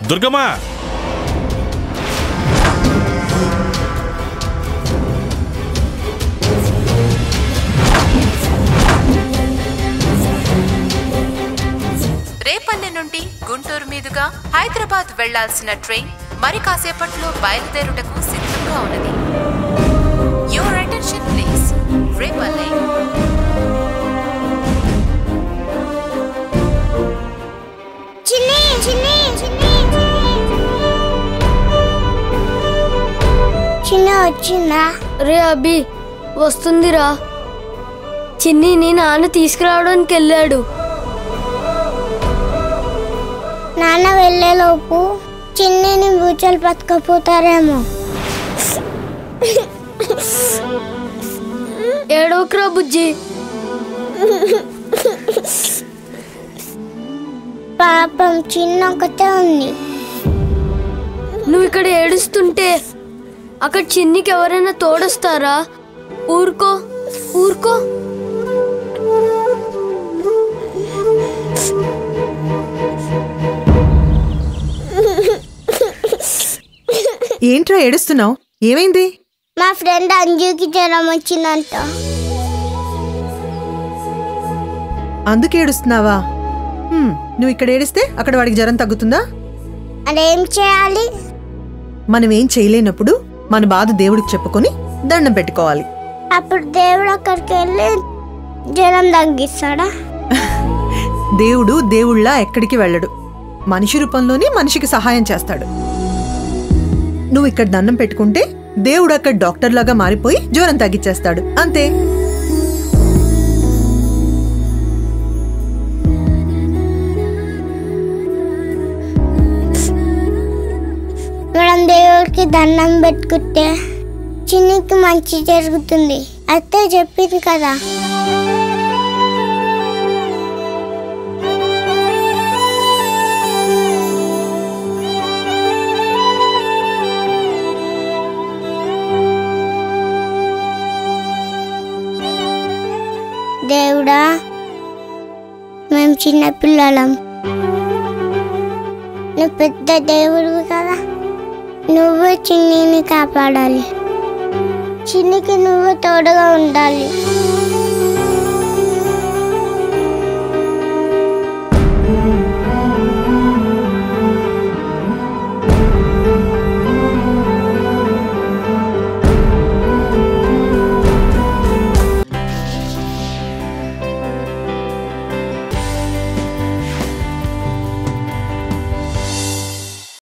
దుర్గమ్మ! రేపల్లె నుండి గుంటూరు మీదుగా హైదరాబాద్ వెళ్లాల్సిన ట్రైన్ మరి కాసేపట్లో బయలుదేరుటకు సిద్ధంగా ఉన్నది. Your attention please. రేపల్లె. చిన్ని వచ్చిందా? రే అభి, వస్తుందిరా. చిన్నిని నాన్న తీసుకురావడానికి వెళ్ళాడు. నాన్న వెళ్ళేలోపు చిన్నిని బూచలు పట్టుకపోతారేమో. ఏడోకరా బుజ్జి. పాపం చిన్న ఒకటే ఉంది. నువ్వు ఇక్కడ ఏడుస్తుంటే అక్కడ చిన్నికి ఎవరైనా తోడొస్తారా? ఊరుకో ఊరుకో. ఏంట్రా ఏడుస్తున్నావు? ఏమైంది? మా ఫ్రెండ్ అంజుకి జ్వరం వచ్చిందంట. అందుకే ఏడుస్తున్నావా? నువ్వు ఇక్కడ ఏడిస్తే అక్కడ వాడికి జ్వరం తగ్గుతుందా? అదేం చేయాలి? మనం ఏం చేయలేనప్పుడు మన బాధ దేవుడికి చెప్పుకొని దండం పెట్టుకోవాలి. అప్పుడు దేవుడు అక్కడికి వెళ్ళి జ్వరం తగ్గిస్తాడా? దేవుడు దేవుళ్ళ ఎక్కడికి వెళ్ళడు. మనిషి రూపంలోనే మనిషికి సహాయం చేస్తాడు. నువ్వు ఇక్కడ దండం పెట్టుకుంటే దేవుడు అక్కడ డాక్టర్ లాగా మారిపోయి జ్వరం తగ్గించేస్తాడు. అంతే. మనం దేవుడికి దండం పెట్టుకుంటే చిన్నికి మంచి జరుగుతుంది. అత్తే చెప్పింది కదా. దేవుడా, మేము చిన్నపిల్లలం, నువ్వు పెద్ద దేవుడివి కదా. నువ్వు చిన్నిని కాపాడాలి. చిన్నికి నువ్వు తోడుగా ఉండాలి.